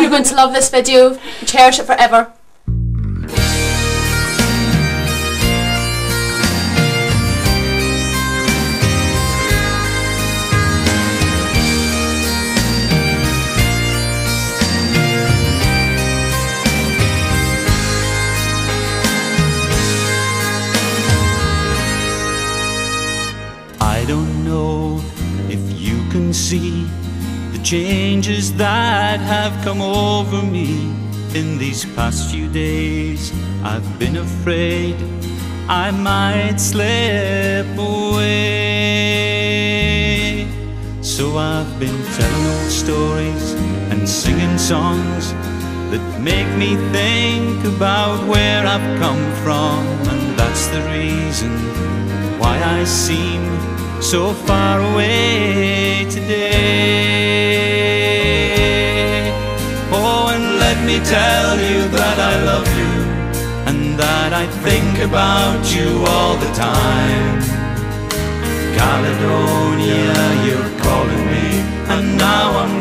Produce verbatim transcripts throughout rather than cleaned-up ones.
you're going to love this video. Cherish it forever. I don't know if you can see the changes that have come over me in these past few days. I've been afraid I might slip away, so I've been telling old stories and singing songs that make me think about where I've come from, and that's the reason why I seem so far away today. Oh, and let me tell you that I love you, and that I think about you all the time. Caledonia, you're calling me, and now I'm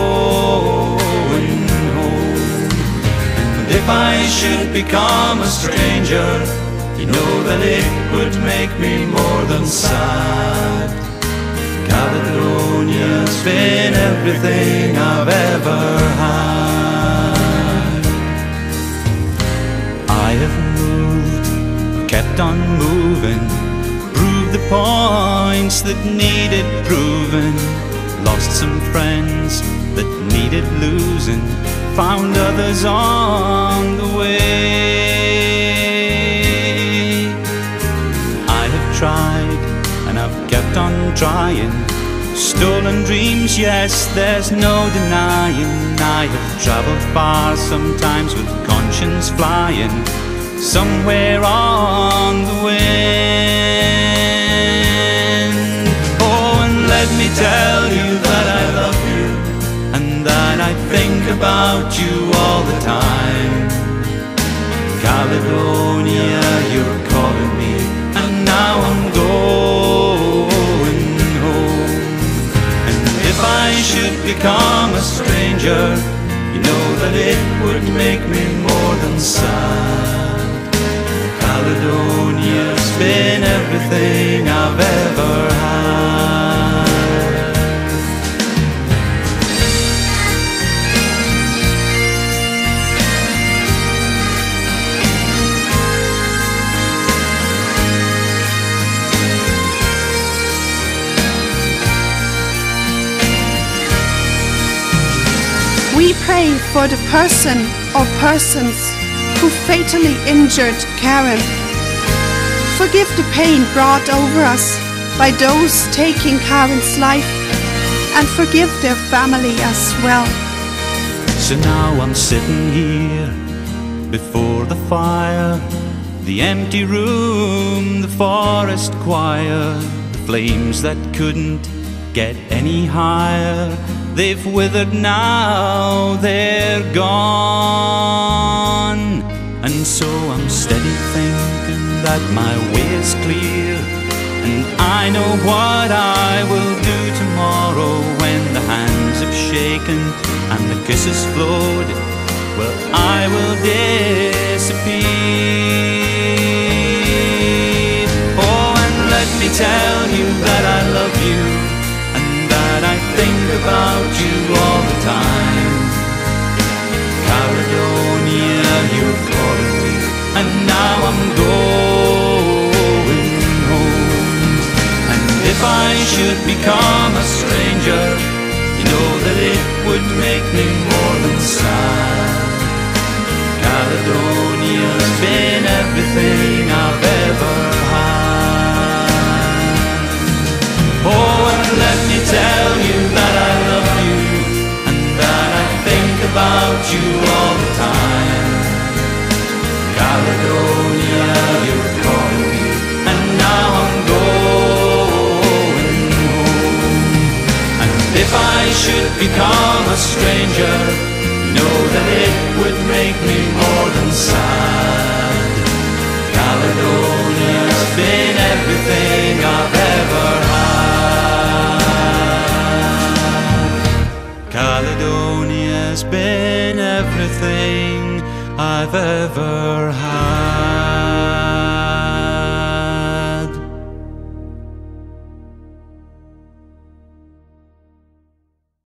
going home. And if I should become a stranger, you know that it would make me more than sad. Caledonia's been everything I've ever had. I have moved, kept on moving, proved the points that needed proving, lost some friends that needed losing, found others on the way. Tried, and I've kept on trying. Stolen dreams, yes, there's no denying. I have travelled far, sometimes with conscience flying, somewhere on the wind. Oh, and let me tell you that I love you, and that I think about you all the time. Caledonia, you're calling me, and now I'm going home. And if I should become a stranger, you know that it would make me more than sad. Caledonia's been everything I've ever had. We pray for the person or persons who fatally injured Karen. Forgive the pain brought over us by those taking Karen's life, and forgive their family as well. So now I'm sitting here before the fire, the empty room, the forest choir, the flames that couldn't get any higher. They've withered now, they're gone. And so I'm steady thinking that my way is clear, and I know what I will do tomorrow when the hands have shaken and the kisses flowed. Well, I will disappear. Oh, and let me tell you that I love you, I think about you all the time. Caledonia, you're calling me, and now I'm going home. And if I should become a stranger, you know that it would make me more than sad. Caledonia's been everything I've ever had. Oh, and let me tell you that I love you, and that I think about you all the time. Caledonia, you're calling me, and now I'm going home. And if I should become a stranger, you know that it would make me more than sad. Caledonia's been everything I've ever had. Caledonia's been everything I've ever had.